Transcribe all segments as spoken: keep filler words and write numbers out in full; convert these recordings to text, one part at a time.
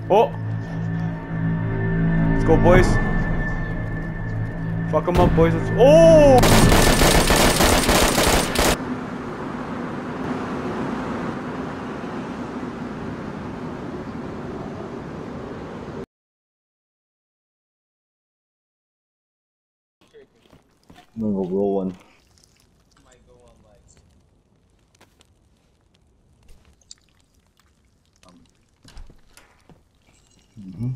Oh! Let's go, boys. Fuck them up, boys. Let's oh! I'm gonna go roll one. Mm-hmm.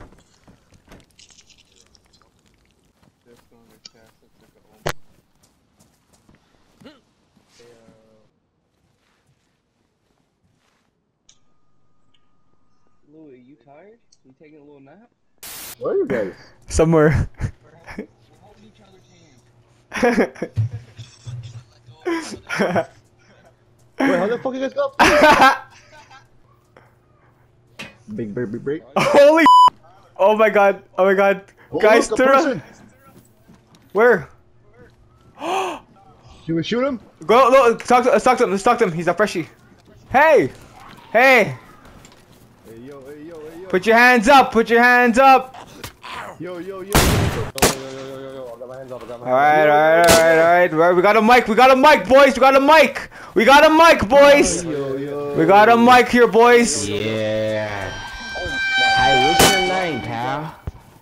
Louis, you tired? You taking a little nap? Where are you guys? Somewhere. We're holding each other's hands. Wait, how the fuck you guys go? Big break, big break. Holy! Oh my god! Oh my god! Oh, Guys, look, a turn around! person. Where? Should we shoot him? Go! No! Talk to, let's talk to him. Let's talk to him. He's a freshie. Hey! Hey! Hey yo, hey yo, hey yo. Put your hands up! Put your hands up! Yo, yo, yo, yo, yo, yo, yo, yo, yo. I got my hands up. I got my hands up. Alright, alright, alright, alright. Alright, we got a mic. We got a mic, boys. We got a mic. We got a mic, boys. Yo, yo. We got a mic here, boys. Yeah. Hey, what's your name, pal?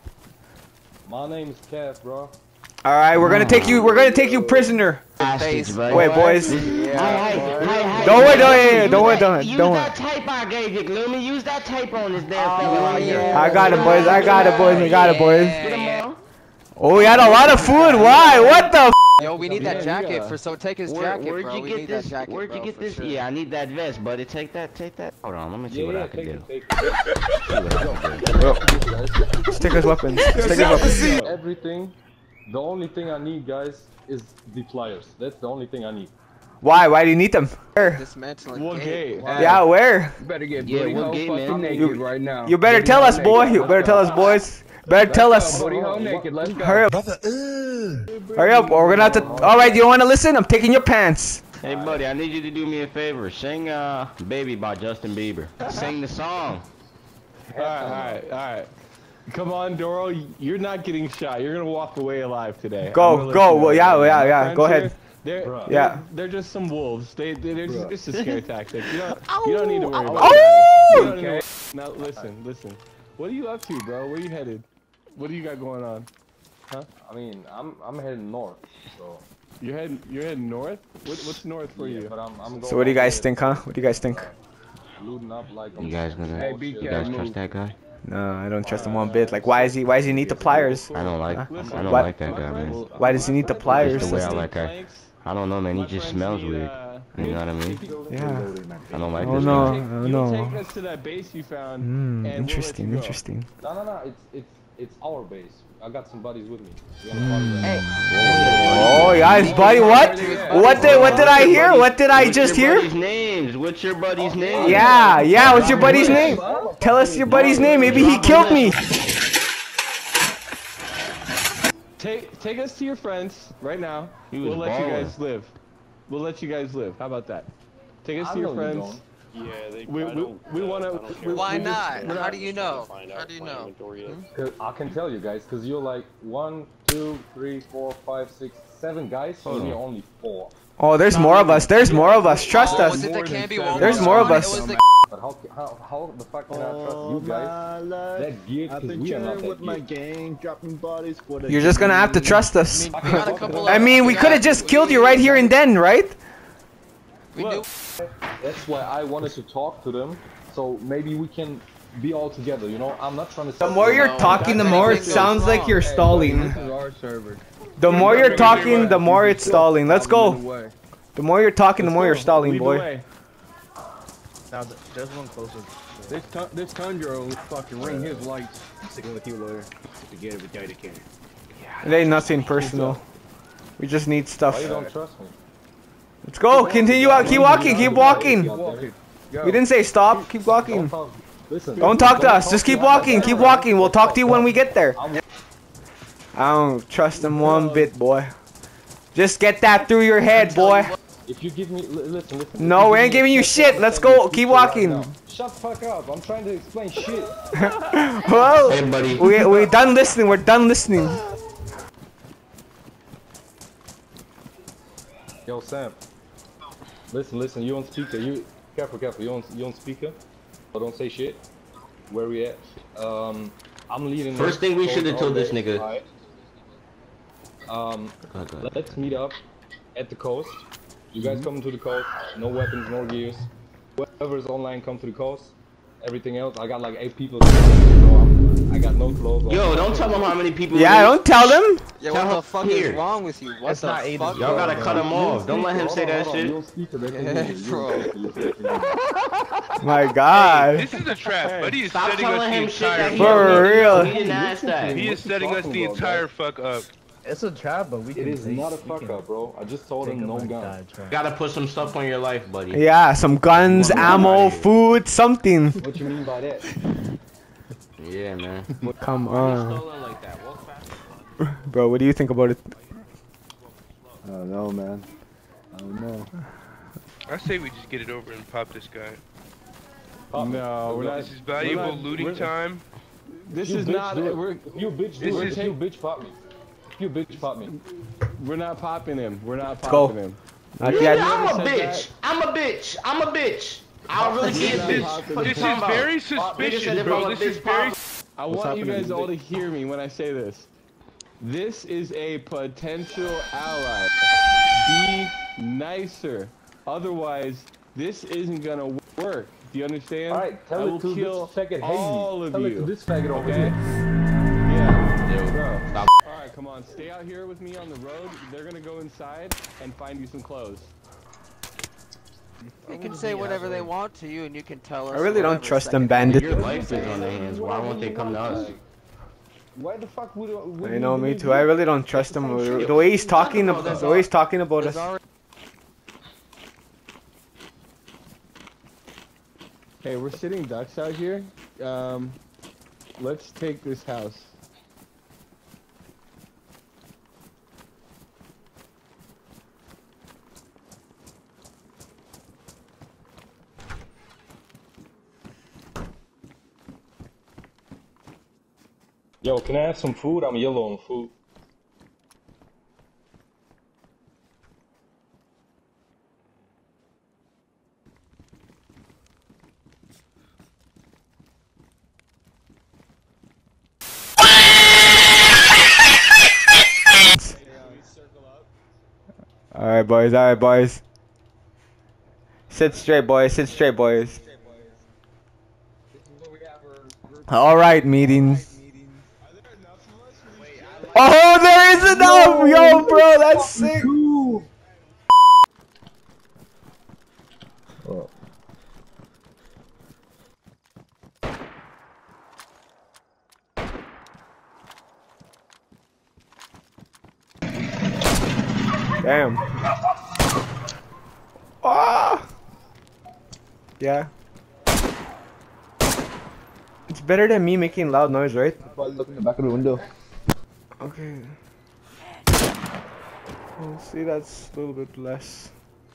My name's Kev, bro. Alright, we're gonna take you. We're gonna take you prisoner. Hostage, buddy. Wait, boys. Hey, hey, hey, hey. Don't worry, don't worry, don't worry, Use don't that- worry, Use don't that tape I gave you, Gloomy. Use that tape on this damn Oh, fella right here. yeah. I got it, boys. I got it, boys. I got it, boys. Get him on. Oh, we had a lot of food. Why? What the? F Yo, we need that Yeah, jacket yeah. for so take his Where, jacket, where'd bro. you We get need this? that jacket, Where'd bro, you get for this? sure. Yeah, I need that vest, buddy. Take that, take that. Hold on, let me see Yeah, what yeah, I can take do. it, take it. See what I can do. Let's take his weapons. Let's take his weapons. Everything. The only thing I need, guys, is the pliers. That's the only thing I need. Why? Why do you need them? Where? Dismantling What gate. gate? Yeah, where? You better get Yeah, Buddy what Ho game, fucking man? naked You- right now. You better Buddy tell Ho us, boy. naked. You better tell us, boys. Better tell us. Buddy Ho naked, let's go. Hurry up. Hurry up, or we're gonna have to. Alright, you don't wanna listen? I'm taking your pants. Hey, buddy, I need you to do me a favor. Sing uh, "Baby" by Justin Bieber. Sing the song. Alright, alright, alright. Come on, Doro. You're not getting shot. You're gonna walk away alive today. Go, I'm gonna let go. you know Well, yeah, that. yeah, My yeah. friends Go here, ahead. They're, Bruh. they're, Yeah. they're just some wolves. They, they they're just, Bruh. it's a scare tactic. You don't, you don't need to worry about Oh! that. You don't need to worry- Now listen, listen. What are you up to, bro? Where you headed? What do you got going on? I mean, I'm I'm heading north, so. You're heading you're heading north. What, what's north for Yeah, you? but I'm, I'm going So what do you guys out think, huh? What do you guys think? there, looting up like. You guys gonna? Hey, B You K, guys move. trust that guy? No, I don't trust him one bit. Like, why is he? Why does he need the pliers? I don't like. Listen, I don't What? like that guy, man. Why does he need the pliers? Just the way I Listen, like her. planks, I don't know, man. He my just friends smells need, weird. uh, You know what I mean? Yeah. I don't like Oh, this no. guy. Take, Oh, you no. take us to that base you found. Hmm. and we'll let Interesting. you go. Interesting. No, no, no. It's it's it's our base. I got some buddies with me. We Hmm. got a party right now. Oh, guys, buddy, what? What did? What did I hear? What did I What's just your hear? buddy's names? What's your buddy's name? Yeah, yeah. What's your buddy's name? Tell us your buddy's name. Maybe he killed me. Take take us to your friends right now. He was We'll let you balling. guys live. We'll let you guys live. How about that? Take us I to your know you friends. don't. Yeah, they. We- I we- don't, we uh, wanna- I don't care we- what Why you do. not? We're How do you just trying to know? find How out do you my know? inventory is. 'Cause I can tell you guys, cause you're like one, two, three, four, five, six, seven guys, Hold and on. you're only four. Oh, there's more of us. There's more of us. Trust Oh, us. was it the More than Canby seven. Walmart There's more of one? us. It was the But how how how the fuck can I trust you guys? That geared, I've cause been we are not chilling that with my geared. gang, dropping bodies for the. You're just gonna have to trust us. we got a couple I of- mean, we got- could have just killed you right here and then, right? We knew. That's why I wanted to talk to them, so maybe we can be all together. You know, I'm not trying to. The more you're talking, the more it sounds like you're stalling. This is our server. The more you're talking, the more it's stalling. Let's Out of go. the way. The more you're talking, the more you're stalling, Lead the boy. way. Now, th- there's one closer. This tu- this Tundra will fucking ring his lights. Sticking with you later. Forget it with dedicated. It ain't nothing personal. We just need stuff. Why you don't trust me? Let's go. Continue out. Keep walking. Keep walking. Walking. Go. We didn't say stop. Keep Don't walking. talk. Listen. Don't talk to us. talk Just to keep me. I'm walking. not Keep there. walking. We'll talk to you when we get there. I'm- I don't trust them one bit, boy. Just get that through your head, boy. If you give me, li- listen, listen. No, we ain't giving you shit. Let's go. Keep walking. Shut the fuck up. I'm trying to explain shit. Well, Hey, buddy. we we done listening. We're done listening. Yo, Sam. Listen, listen. You on speaker. You careful, careful. You on you on speaker. So don't say shit. Where we at? Um, I'm leading. First thing we should have told this nigga. Alright. Um, let's meet up at the coast. You guys come to the coast. No weapons, no gears. Whoever is online, come to the coast. Everything else, I got like eight people. So I'm, I got no clothes. Yo, don't tell them how many people. Yeah, don't tell them. Yeah, Tell what him the fuck here. is wrong with you? What That's the not Aiden. fuck? Y'all gotta bro? cut him off. Don't let him say that Hold on, shit. you on speaker, they can Yeah, hear you. You bro. on speaker, you can hear you. My God. This is a trap. Buddy is Stop setting us telling the him shit that entire he For don't need. real. He didn't ask that. He is setting us the entire fuck up. It's a trap, but we can. It is we- not a we fuck can up, bro. I just told take him him no like gun. that, trap. Gotta put some stuff on your life, buddy. Yeah, some guns, One more ammo, body. food, something. What you mean by that? Yeah, man. Come on, Stolen like that. Walk fast. bro. What do you think about it? I don't know, man. I don't know. I say we just get it over and pop this guy. Pop me. No, we're not. This is valuable we're not- looting we're- time. This You is bitch, not. do it. We're You bitch, This do it. is- You bitch, pop me. You bitch, pop me. we're not popping him. We're not go. popping him. Not Yeah, yet. I'm a said bitch. I'm a bitch. I'm a bitch. I really This can't is, bitch. this is very Nigga said suspicious, if bro. I'm a This is bitch, very. pop. I What's want you happening? guys all to hear me when I say this. This is a potential ally. Be nicer. Otherwise, this isn't gonna work. Do you understand? Alright, tell I it will to kill this faggot all Hazy. of Tell it you. to this faggot over Okay? here. Yeah. Yo, Bro. stop. Alright, come on. Stay out here with me on the road. They're gonna go inside and find you some clothes. They can say whatever they want to you, and you can tell us. I really don't whatever trust them second- bandits. Your life is on their hands. Why won't they come to us? Why the fuck would, would I you know, me believe too. I you? really don't trust him. The way he's talking, the way he's talking about There's us. already Hey, we're sitting ducks out here. Um, let's take this house. Yo, can I have some food? I'm yellow on food. Alright, boys. Alright, boys. Sit straight, boys. Sit straight, boys. Alright, meetings. Oh, there is enough! Yo, bro, that's sick! Damn. Ah! Yeah. It's better than me making loud noise, right? Look in the back of the window. Okay. Well, see, that's a little bit less.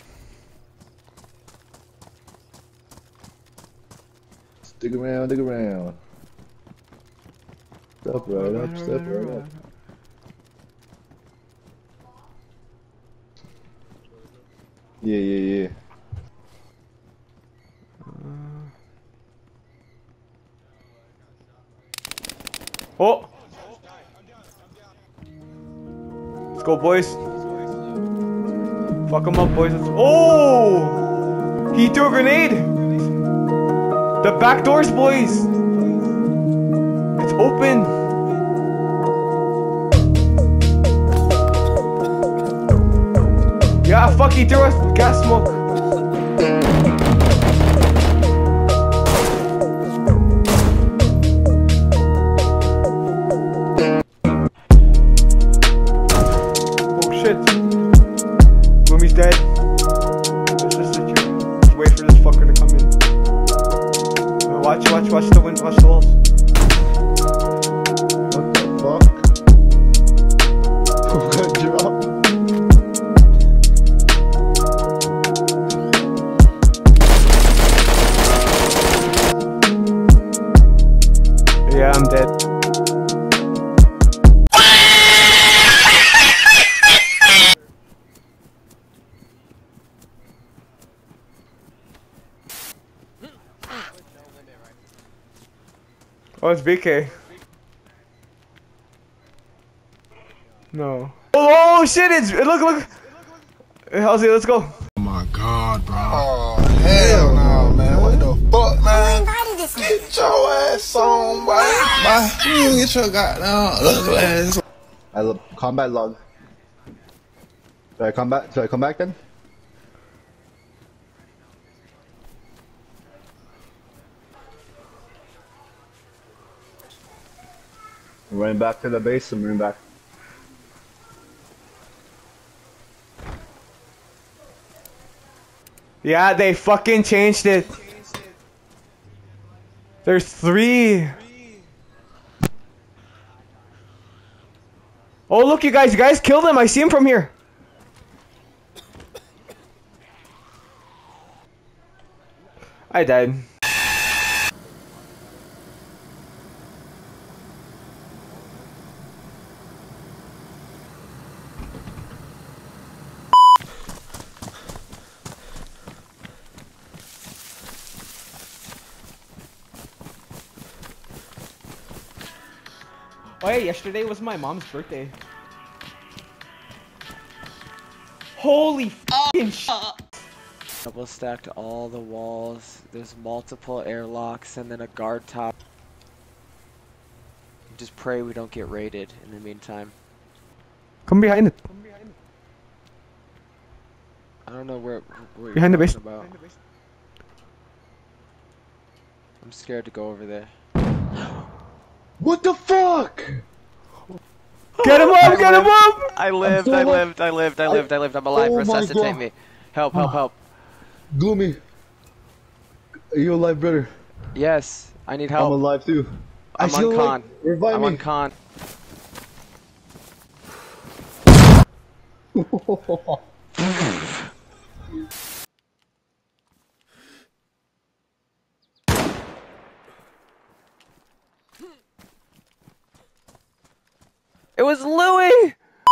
Stick around, dig around. Step right up, step right up. Yeah, yeah, yeah. Oh! Let's go, boys. Fuck them up, boys. Let's oh! He threw a grenade! The back doors, boys! It's open! Yeah, fuck, he threw a gas smoke. Oh shit. Boomy's dead. Let's just sit here. Just wait for this fucker to come in. Uh, Watch, watch, watch the wind, watch the walls. What the fuck? Who got dropped? Oh, it's B K. No. Oh, oh shit! It's look, look. Hey, Halsey, let's go. Oh my god, bro. Oh hell no, man. What the fuck, man? Get your ass on, boy. Bye. You get your goddamn ugly ass. I love combat log. Do I come back? Do I come back then? I'm running back to the base. I'm running back. Yeah, they fucking changed it. There's three. Oh, look, you guys, you guys killed him. I see him from here. I died. Oh yeah, yesterday was my mom's birthday. Holy fucking shit! Double stacked all the walls. There's multiple airlocks and then a guard top. Just pray we don't get raided in the meantime. Come behind it. I don't know where, where Behind the you're base. talking about. I'm scared to go over there. What the fuck? Get him up! Get him up! I lived, I lived, I lived, I lived, I lived. I'm alive. Oh my Resuscitate God. me. Help, help, help. Gloomy. Are you alive, brother? Yes, I need I'm help. alive too. I'm I still on con. like- Revive I'm me. on con. It was Louis!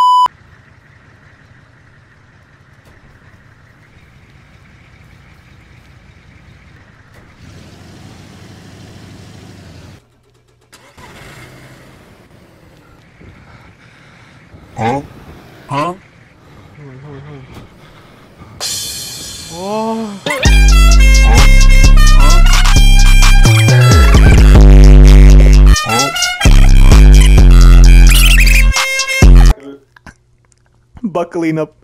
Huh? Huh? Oh. Buckling up.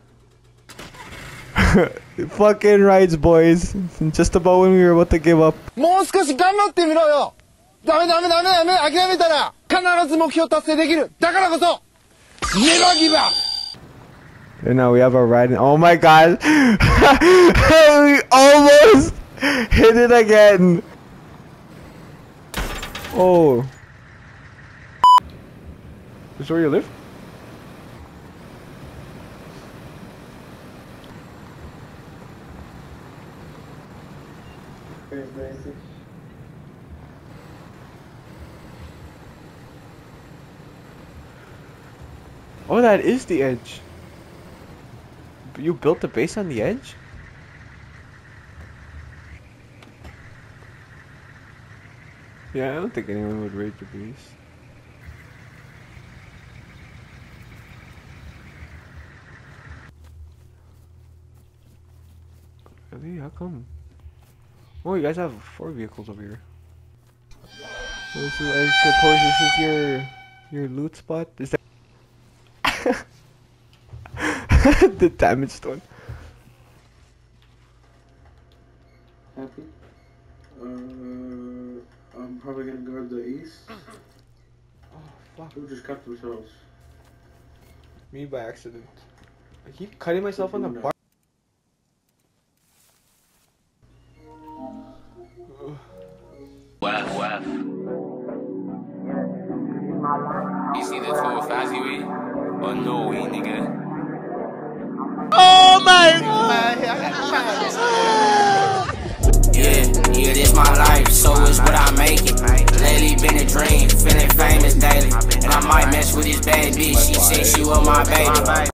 Fucking rides, boys. Just about when we were about to give up. もう少し頑張ってみろよ。ダメダメダメダメ。諦めたら必ず目標達成できる。だからこそ Never give up. And now we have a ride. Oh my god. We almost hit it again. Oh. Is this where you live? Oh, that is the edge. You built the base on the edge? Yeah, I don't think anyone would raid the base. Really? How come? Oh, you guys have four vehicles over here. So this is, I suppose this is your your loot spot? Is that the damaged one? Happy? Uh, I'm probably gonna guard the east. Oh, fuck. Who just cut themselves? Me by accident. I keep cutting myself on the bar. Waf, waf. It's either two or five we or no we, nigga. Oh my god. Yeah, yeah, this my life, so it's what I make it. Lately been a dream, feeling famous daily. And I might mess with this bad bitch, she said she was my baby.